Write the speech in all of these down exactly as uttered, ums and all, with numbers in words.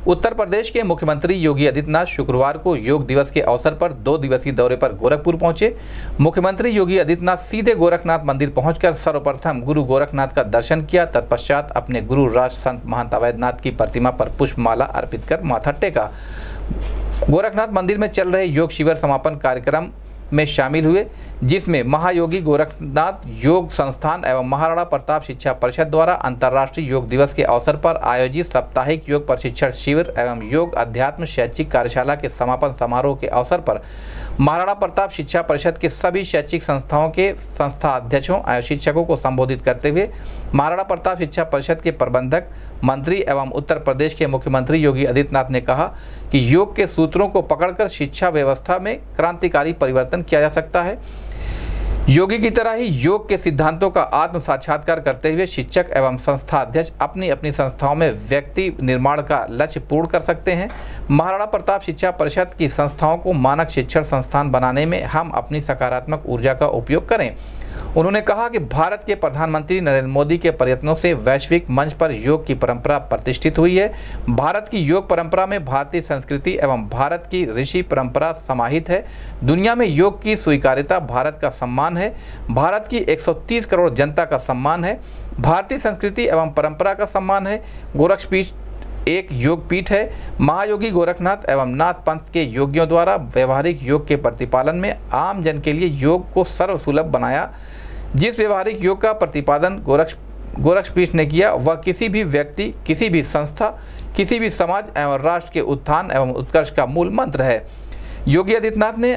उत्तर प्रदेश के मुख्यमंत्री योगी आदित्यनाथ शुक्रवार को योग दिवस के अवसर पर दो दिवसीय दौरे पर गोरखपुर पहुंचे। मुख्यमंत्री योगी आदित्यनाथ सीधे गोरखनाथ मंदिर पहुंचकर सर्वप्रथम गुरु गोरखनाथ का दर्शन किया। तत्पश्चात अपने गुरु राष्ट्र संत महंत अवैधनाथ की प्रतिमा पर पुष्पमाला अर्पित कर माथा टेका। गोरखनाथ मंदिर में चल रहे योग शिविर समापन कार्यक्रम में शामिल हुए, जिसमें महायोगी गोरखनाथ योग संस्थान एवं महाराणा प्रताप शिक्षा परिषद द्वारा अंतर्राष्ट्रीय योग दिवस के अवसर पर आयोजित साप्ताहिक योग प्रशिक्षण शिविर एवं योग अध्यात्म शैक्षिक कार्यशाला के समापन समारोह के अवसर पर महाराणा प्रताप शिक्षा परिषद के सभी शैक्षिक संस्थाओं के संस्था अध्यक्षों एवं शिक्षकों को संबोधित करते हुए महाराणा प्रताप शिक्षा परिषद के प्रबंधक मंत्री एवं उत्तर प्रदेश के मुख्यमंत्री योगी आदित्यनाथ ने कहा कि योग के सूत्रों को पकड़कर शिक्षा व्यवस्था में क्रांतिकारी परिवर्तन किया जा सकता है। योगी की तरह ही योग के सिद्धांतों का आत्म साक्षात्कार करते हुए शिक्षक एवं संस्था अध्यक्ष अपनी अपनी संस्थाओं में व्यक्ति निर्माण का लक्ष्य पूर्ण कर सकते हैं। महाराणा प्रताप शिक्षा परिषद की संस्थाओं को मानक शिक्षण संस्थान बनाने में हम अपनी सकारात्मक ऊर्जा का उपयोग करें। उन्होंने कहा कि भारत के प्रधानमंत्री नरेंद्र मोदी के प्रयत्नों से वैश्विक मंच पर योग की परंपरा प्रतिष्ठित हुई है। भारत की योग परंपरा में भारतीय संस्कृति एवं भारत की ऋषि परंपरा समाहित है। दुनिया में योग की स्वीकार्यता भारत का सम्मान है, भारत की एक सौ तीस करोड़ जनता का सम्मान है, भारतीय संस्कृति एवं परंपरा का सम्मान है। गोरखपीठ एक योग पीठ है। महायोगी गोरखनाथ एवं नाथ पंथ के योगियों द्वारा व्यवहारिक योग के प्रतिपालन में आम जन के लिए योग को सर्वसुलभ बनाया। जिस व्यवहारिक योग का प्रतिपादन गोरक्ष गोरखपीठ ने किया, वह किसी भी व्यक्ति, किसी भी संस्था, किसी भी समाज एवं राष्ट्र के उत्थान एवं उत्कर्ष का मूल मंत्र है। योगी आदित्यनाथ ने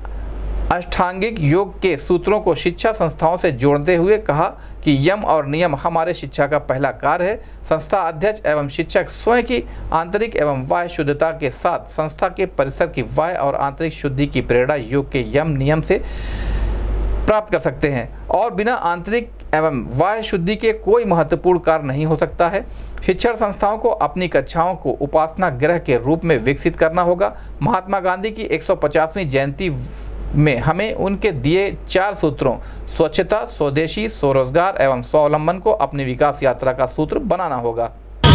अष्टांगिक योग के सूत्रों को शिक्षा संस्थाओं से जोड़ते हुए कहा कि यम और नियम हमारे शिक्षा का पहला कार्य है। संस्था अध्यक्ष एवं शिक्षक स्वयं की आंतरिक एवं बाह्य शुद्धता के साथ संस्था के परिसर की बाह्य और आंतरिक शुद्धि की प्रेरणा योग के यम नियम से प्राप्त कर सकते हैं और बिना आंतरिक एवं बाह्य शुद्धि के कोई महत्वपूर्ण कार्य नहीं हो सकता है। शिक्षण संस्थाओं को अपनी कक्षाओं को उपासना गृह के रूप में विकसित करना होगा। महात्मा गांधी की एक सौ पचासवीं जयंती में हमें उनके दिए चार सूत्रों स्वच्छता, स्वदेशी, स्वरोजगार एवं स्वावलंबन को अपनी विकास यात्रा का सूत्र बनाना होगा।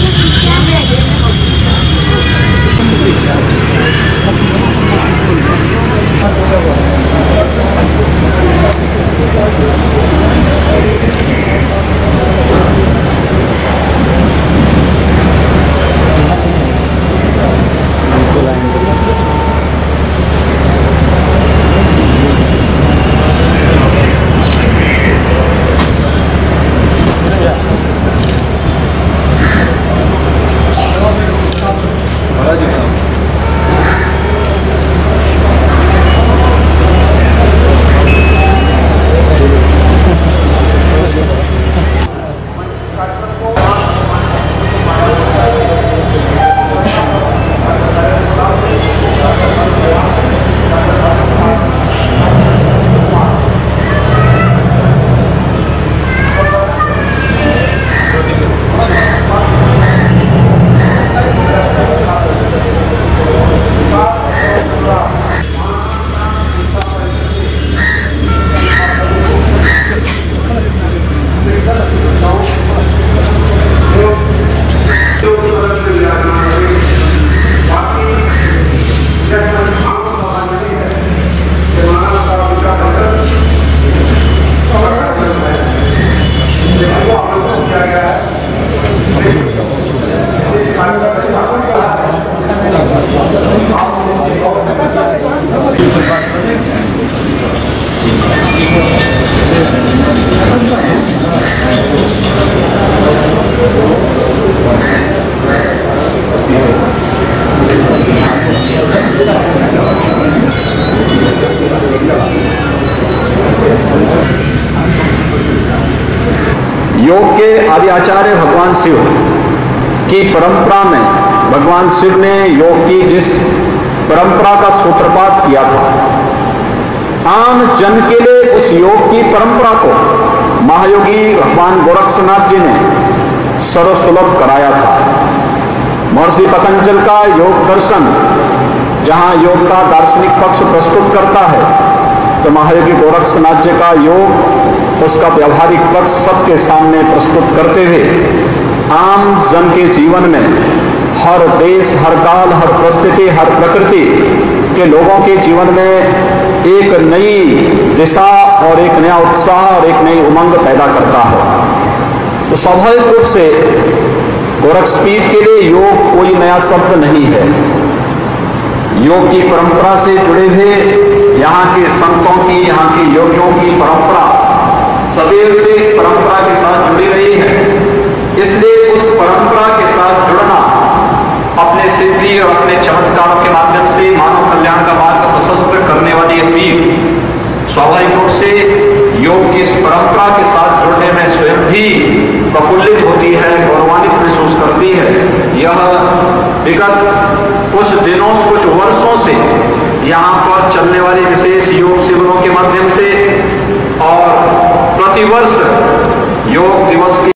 योग के आदि आचार्य भगवान शिव की परंपरा में भगवान शिव ने योग की जिस परंपरा का सूत्रपात किया था, आम जन के लिए उस योग की परंपरा को महायोगी भगवान गोरक्षनाथ जी ने सर्वसुलभ कराया था। महर्षि पतंजलि का योग दर्शन जहां योग का दार्शनिक पक्ष प्रस्तुत करता है, तो महायोगी गोरक्षनाथ जी का योग उसका व्यवहारिक पक्ष सबके सामने प्रस्तुत करते हुए आम जन के जीवन में हर देश, हर काल, हर परिस्थिति, हर प्रकृति के लोगों के जीवन में एक नई दिशा और एक नया उत्साह और एक नई उमंग पैदा करता है। तो स्वाभाविक रूप से गोरक्षपीठ के लिए योग कोई नया शब्द नहीं है। योग की परंपरा से जुड़े हुए यहाँ के संतों की, यहाँ के योगियों की परंपरा सदैव से इस परंपरा के साथ जुड़ी रही है। इसलिए उस परंपरा के साथ जुड़ना, अपने सिद्धि और अपने चमत्कारों के माध्यम से मानव कल्याण का मार्ग प्रशस्त करने वाली अपील स्वाभाविक रूप से योग की इस परंपरा के साथ जुड़ने में स्वयं भी प्रफुल्लित होती है, गौरवान्वित महसूस करती है। यह विगत कुछ दिनों, कुछ वर्षों से यहाँ पर चलने वाले विशेष योग शिविरों के माध्यम से और प्रतिवर्ष योग दिवस